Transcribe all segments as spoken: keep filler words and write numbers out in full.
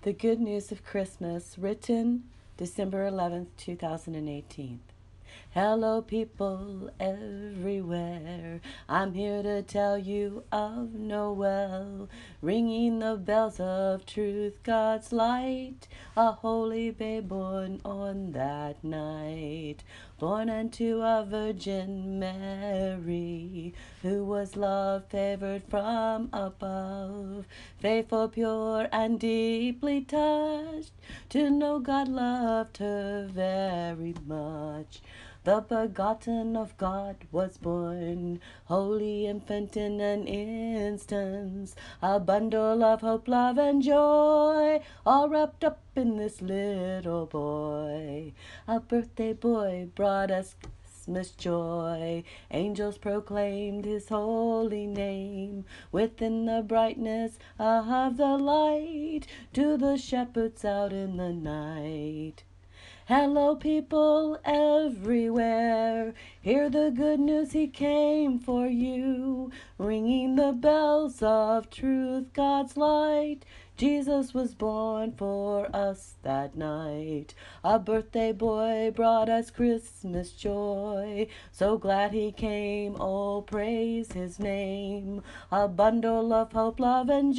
The Good News of Christmas, written December eleventh, two thousand eighteen. Hello, people everywhere. I'm here to tell you of Noel, ringing the bells of truth, God's light, a holy babe born on that night, born unto a Virgin Mary, who was love favored from above, faithful, pure, and deeply touched, to know God loved her very much. The begotten of God was born, holy infant in an instance, a bundle of hope, love, and joy, all wrapped up in this little boy. A birthday boy brought us Christmas joy. Angels proclaimed his holy name within the brightness of the light, to the shepherds out in the night. Hello, people everywhere. Hear the good news, he came for you, ringing the bells of truth, God's light. Jesus was born for us that night. A birthday boy brought us Christmas joy. So glad he came, oh, praise his name. A bundle of hope, love, and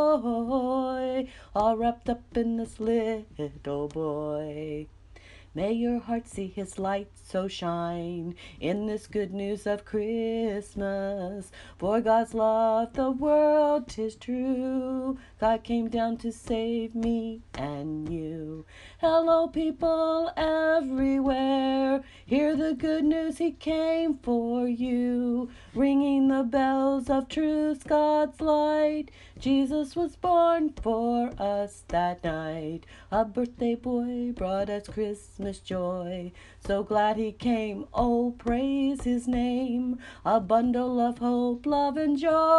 joy, all wrapped up in this little boy. May your heart see his light so shine in this good news of Christmas. For God's love the world, 'tis true. God came down to save me and you. Hello, people everywhere. Hear the good news, he came for you, ringing the bells of truth, God's light. Jesus was born for us that night. A birthday boy brought us Christmas joy. So glad he came, oh, praise his name. A bundle of hope, love, and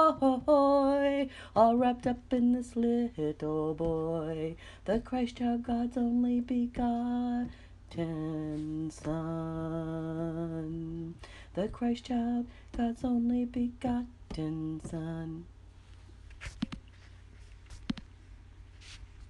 joy, all wrapped up in this little boy, the Christ child, God's only begotten Son. The Christ child, God's only begotten Son.